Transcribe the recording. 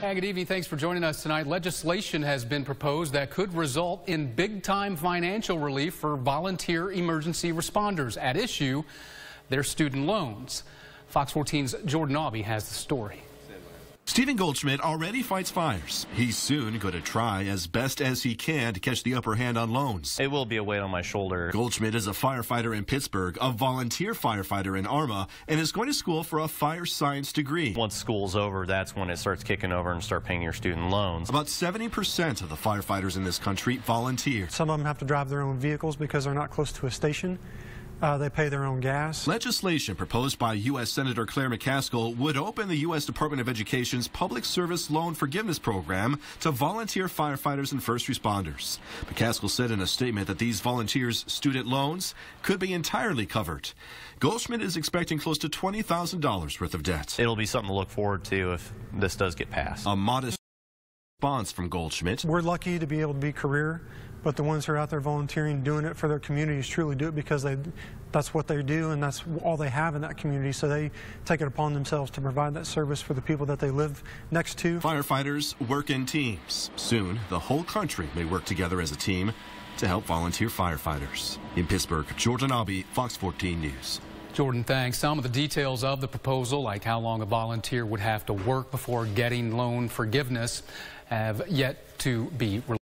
Good evening. Thanks for joining us tonight. Legislation has been proposed that could result in big-time financial relief for volunteer emergency responders. At issue, their student loans. Fox 14's Jordan Aubie has the story. Stephen Goldschmidt already fights fires. He's soon going to try as best as he can to catch the upper hand on loans. It will be a weight on my shoulder. Goldschmidt is a firefighter in Pittsburgh, a volunteer firefighter in Arma, and is going to school for a fire science degree. Once school's over, that's when it starts kicking over and start paying your student loans. About 70% of the firefighters in this country volunteer. Some of them have to drive their own vehicles because they're not close to a station. They pay their own gas. Legislation proposed by U.S. Senator Claire McCaskill would open the U.S. Department of Education's Public Service Loan Forgiveness Program to volunteer firefighters and first responders. McCaskill said in a statement that these volunteers' student loans could be entirely covered. Goldschmidt is expecting close to $20,000 worth of debt. It'll be something to look forward to if this does get passed. A modest response from Goldschmidt. We're lucky to be able to be career, but the ones who are out there volunteering, doing it for their communities, truly do it because that's what they do and that's all they have in that community. So they take it upon themselves to provide that service for the people that they live next to. Firefighters work in teams. Soon, the whole country may work together as a team to help volunteer firefighters. In Pittsburgh, Jordan Aubie, Fox 14 News. Jordan, thanks. Some of the details of the proposal, like how long a volunteer would have to work before getting loan forgiveness, have yet to be released.